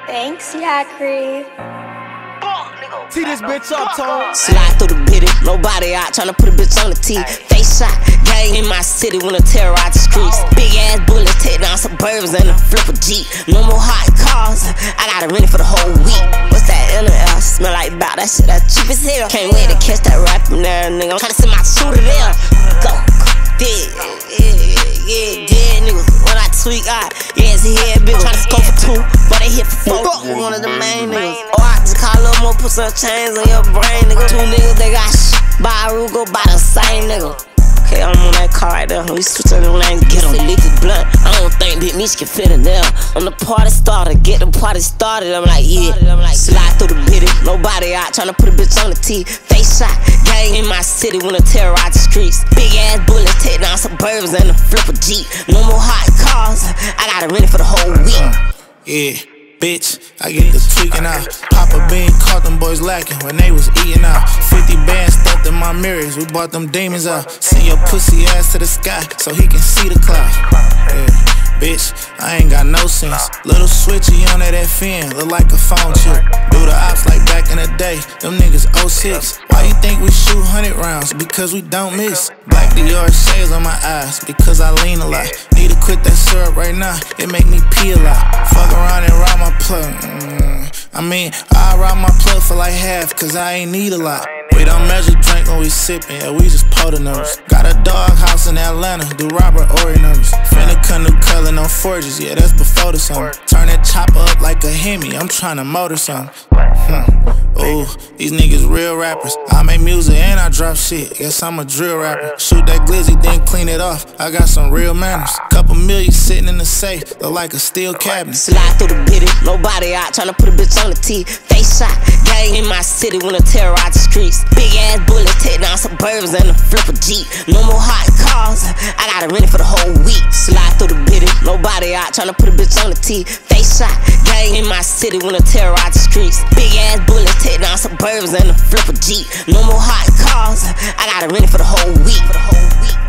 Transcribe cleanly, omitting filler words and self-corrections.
Thanks, Yakree. Tee this bitch up, Tone. Slide through the bitty, nobody out tryna put a bitch on the T. Face shot, gang in my city wanna terrorize the streets. Big ass bullets take down suburbs and a flip a Jeep. No more hot cars, I got it ready for the whole week. What's that in the air? Smell like bout that shit, that cheap as hell. Can't wait to catch that rapping there, nigga. I'm tryna send my shooter there. Go, dead, dead niggas. When I tweak out, yeah, it's a head big. Tryna score for 2, but they hit for 4. One of the main niggas. Oh, I just call up more, put some chains on your brain, nigga. 2 niggas, they got by a rule, go by the same nigga. Okay, I'm on that car right there. We switch on the lane, get him. Liquid blunt. I don't think Big Meech can fit in there. I'm the party starter, get the party started. I'm like, yeah. Slide through the bitty, nobody out tryna put a bitch on the T. Face shot, gang in my city wanna terrorize the streets. Big ass bullets take down suburbs and a flip a Jeep. No more hot cars, I got it ready for the whole week. Yeah. Bitch, I get the tweaking out. Papa Bean caught them boys lacking when they was eating out. 50 bands stuffed in my mirrors, we bought them demons out. Send your pussy ass to the sky so he can see the clouds. Yeah. Bitch, I ain't got no sense. Little switchy on that FN, look like a phone chip. Do the ops like back in the day, them niggas 06. Why you think we shoot 100 rounds? Because we don't miss. Black Dior shades on my eyes, because I lean a lot. Need to quit that syrup right now, it make me pee a lot. Fuck around and rob my plug. I mean, I rob my plug for like half, cause I ain't need a lot. We don't measure drink when we sippin', yeah, we just pull the numbers. Got a dog house in Atlanta, do Robert Ory numbers. Finna cut new color, no forges, yeah, that's before the summer. Turn that chopper up like a Hemi, I'm tryna motor something. Ooh, these niggas real rappers. I make music and I drop shit, guess I'm a drill rapper. Shoot that glizzy, then clean it off, I got some real manners. Couple million sitting in the safe, look like a steel cabinet. Slide through the bitty, nobody out tryna put a bitch on the T. Face shot, gang in my city wanna terrorize the streets. Big ass bullets take down suburbs and a flip a Jeep. No more hot cars, I got it ready for the whole week. Slide through the bitty, nobody out tryna put a bitch on the T. Face shot, gang in my city wanna terrorize the streets. Big ass bullets take down suburbs and a flip a Jeep. No more hot cars, I got it ready for the whole week.